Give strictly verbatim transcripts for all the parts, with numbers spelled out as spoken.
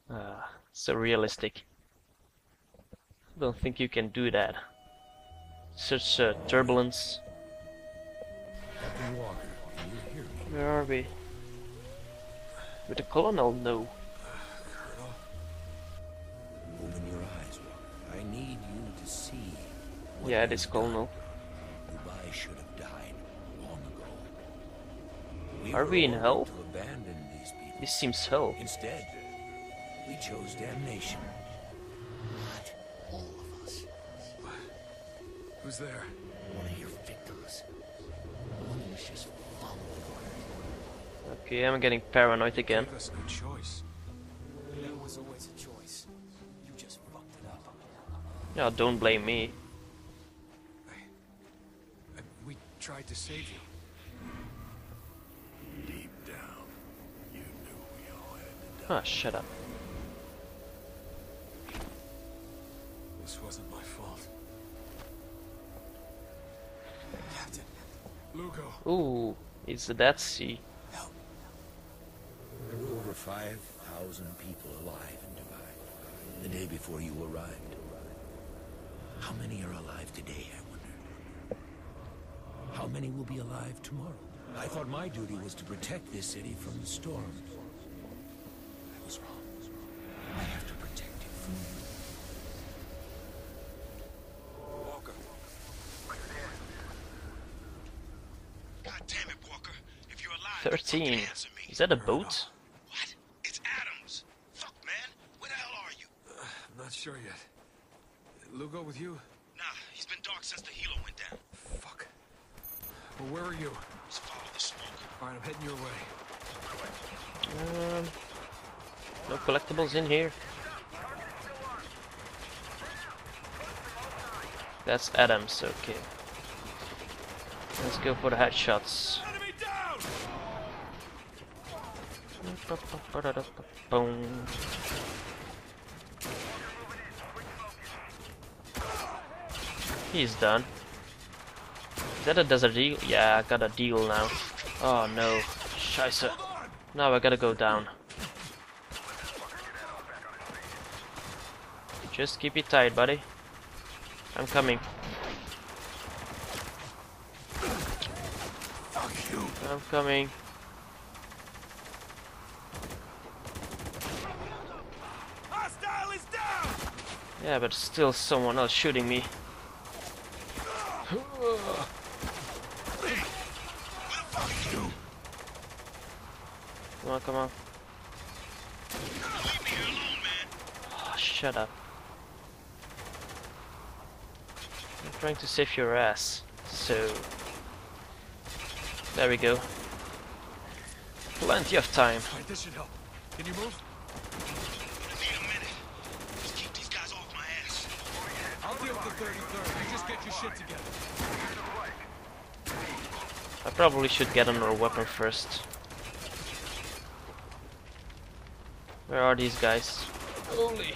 Uh, so realistic. Don't think you can do that. Such uh, turbulence. Captain Walker, can you hear me? Where are we? With the Colonel? No. Colonel? Open your eyes, Walker. I need you to see. What Yeah, it is you've Colonel. done. Dubai should have died long ago. We Are were we in ordered hell? to abandon these people. This seems hell. Instead, we chose damnation. Not all of us. Who's there? One of your victims. One who was just following orders. Okay, I'm getting paranoid again. Gave us no choice. There was always a choice. You just fucked it up. No, don't blame me. Uh, We tried to save you. Deep down, you knew we all had to die. Ah, shut up. This wasn't my fault. Captain, Lugo. Ooh, it's the Dead Sea. help. There were over five thousand people alive in Dubai the day before you arrived. How many are alive today, I wonder? How many will be alive tomorrow? I thought my duty was to protect this city from the storms. I was wrong. I have to protect it from you. Walker. God damn it, Walker. If you're alive, Thirteen. fucking answer me. Is that a boat? What? It's Adams. Fuck, man. Where the hell are you? Uh, I'm not sure yet. Lugo with you? Nah, he's been dark since the helo went down. Fuck. Well, where are you? Just follow the smoke. Alright, I'm heading your way. Um, no collectibles in here. That's Adams, okay. Let's go for the headshots. Enemy down! Boom. He's done. Is that a desert eagle? Yeah, I got a deal now. Oh no. Scheiße. Now I gotta go down. Just keep it tight, buddy. I'm coming. Fuck you. I'm coming. Hostile is down! Yeah, but still someone else shooting me. Come on, come on. Leave me here alone, man. Oh, shut up. I'm trying to save your ass. So... There we go. Plenty of time. Alright, this should help. Can you move? I need a minute. Just keep these guys off my ass. I'll deal with the thirty-third. You just get your shit together. I probably should get another weapon first. Where are these guys? Holy!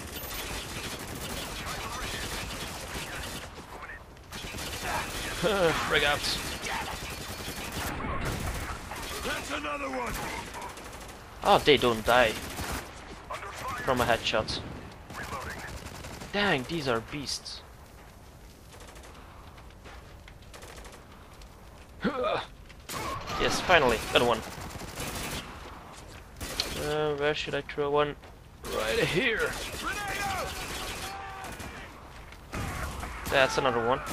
Frig out. That's another one! Oh, they don't die from a headshot. Dang, these are beasts. Yes, finally, got one. Uh, where should I throw one? Right here. That's another one.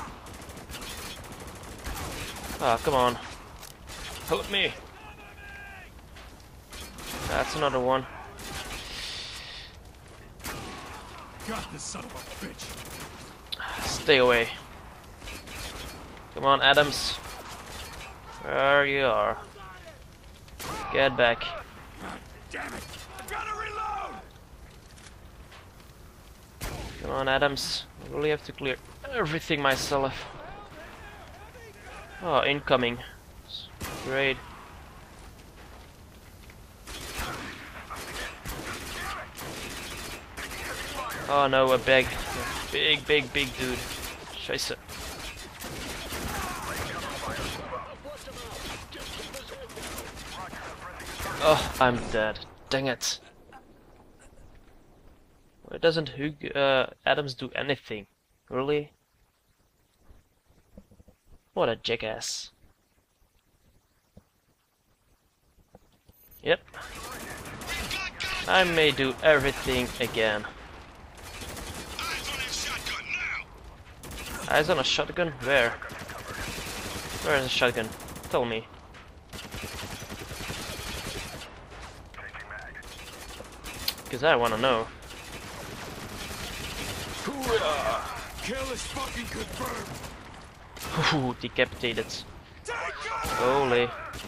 Ah, come on. Help me. That's another one. Got this son of a bitch. Stay away. Come on, Adams. There you are. Get back. Damn it! I gotta reload! Come on, Adams. I really have to clear everything myself. Oh, incoming. Great. Oh no, a big, big, big, big dude. Scheiße. Oh, I'm dead. Dang it. It doesn't Hug uh, Adams do anything, really? What a jackass. Yep. I may do everything again. Eyes on a shotgun? Where? Where is a shotgun? Tell me. Because I want to know. Kill is fucking confirmed. Ooh, decapitated. Holy.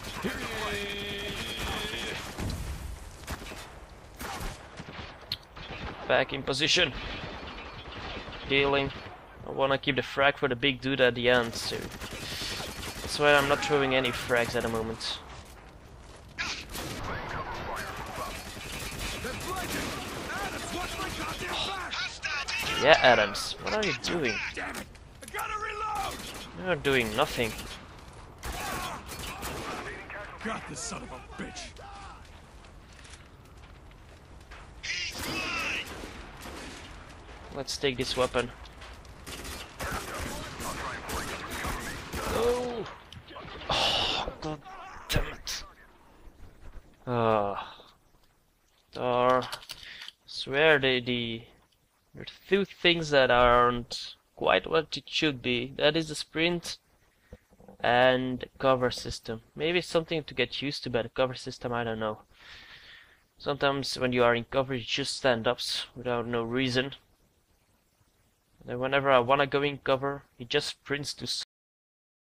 Back in position. Healing. I wanna keep the frag for the big dude at the end, so that's why I'm not throwing any frags at the moment. Yeah, Adams, what are you doing? You're doing nothing. Got this son of a bitch. Let's take this weapon. Oh, oh god damn it. Oh. Or swear they the there's two things that aren't quite what it should be. That is the sprint and the cover system. Maybe something to get used to, but the cover system, I don't know. Sometimes when you are in cover you just stand up without no reason. And then whenever I wanna go in cover, he just sprints to